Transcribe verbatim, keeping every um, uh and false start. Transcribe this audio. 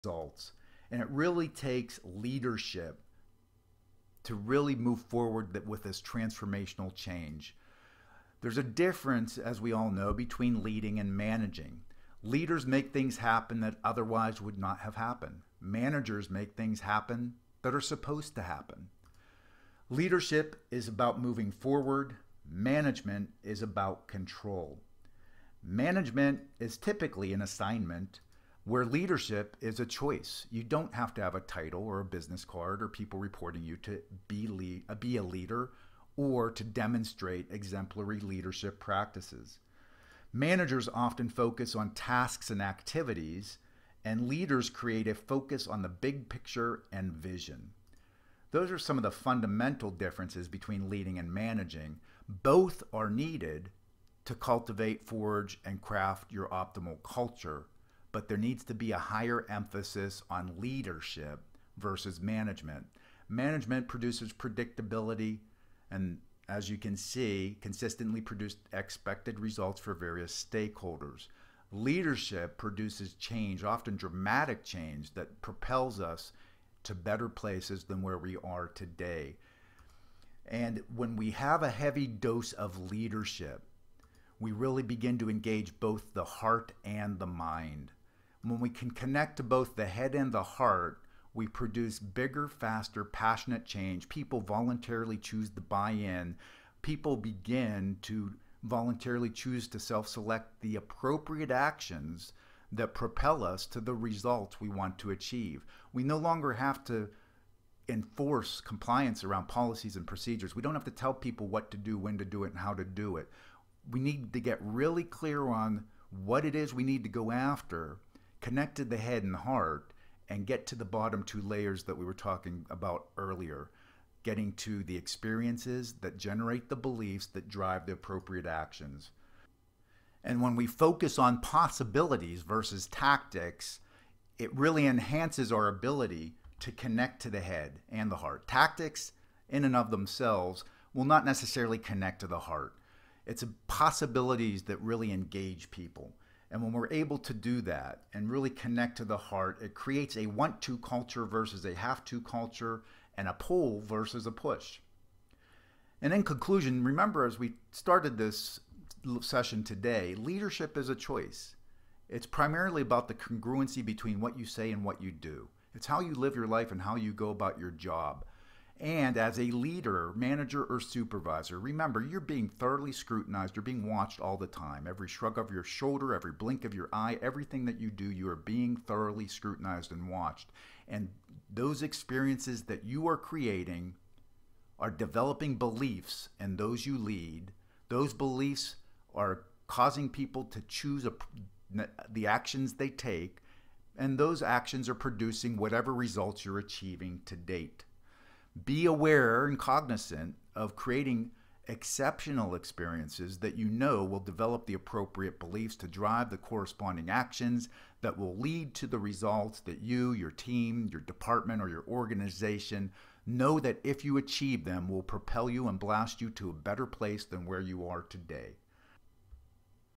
results. And it really takes leadership to really move forward with this transformational change. There's a difference, as we all know, between leading and managing. Leaders make things happen that otherwise would not have happened. Managers make things happen that are supposed to happen. Leadership is about moving forward. Management is about control. Management is typically an assignment, where leadership is a choice. You don't have to have a title or a business card or people reporting you to be, lead, be a leader or to demonstrate exemplary leadership practices. Managers often focus on tasks and activities, and leaders create a focus on the big picture and vision. Those are some of the fundamental differences between leading and managing. Both are needed to cultivate, forge, and craft your optimal culture, but there needs to be a higher emphasis on leadership versus management. Management produces predictability and, as you can see, consistently produce expected results for various stakeholders. Leadership produces change, often dramatic change, that propels us to better places than where we are today. And when we have a heavy dose of leadership, we really begin to engage both the heart and the mind. When we can connect to both the head and the heart, we produce bigger, faster, passionate change. People voluntarily choose to buy in. People begin to voluntarily choose to self-select the appropriate actions that propel us to the results we want to achieve. We no longer have to enforce compliance around policies and procedures. We don't have to tell people what to do, when to do it, and how to do it. We need to get really clear on what it is we need to go after, connect to the head and heart, and get to the bottom two layers that we were talking about earlier, getting to the experiences that generate the beliefs that drive the appropriate actions. And when we focus on possibilities versus tactics, it really enhances our ability to connect to the head and the heart. Tactics, in and of themselves, will not necessarily connect to the heart. It's possibilities that really engage people. And when we're able to do that and really connect to the heart, it creates a want-to culture versus a have-to culture, and a pull versus a push. And in conclusion, remember, as we started this session today, leadership is a choice. It's primarily about the congruency between what you say and what you do. It's how you live your life and how you go about your job. And as a leader, manager, or supervisor, remember, you're being thoroughly scrutinized. You're being watched all the time. Every shrug of your shoulder, every blink of your eye, everything that you do, you are being thoroughly scrutinized and watched. And those experiences that you are creating are developing beliefs in those you lead. Those beliefs are causing people to choose a, the actions they take, and those actions are producing whatever results you're achieving to date. Be aware and cognizant of creating exceptional experiences that you know will develop the appropriate beliefs to drive the corresponding actions that will lead to the results that you, your team, your department, or your organization know that if you achieve them will propel you and blast you to a better place than where you are today.